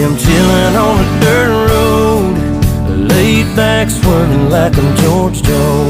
I'm chillin' on a dirt road, laid back swerving like I'm George Jones.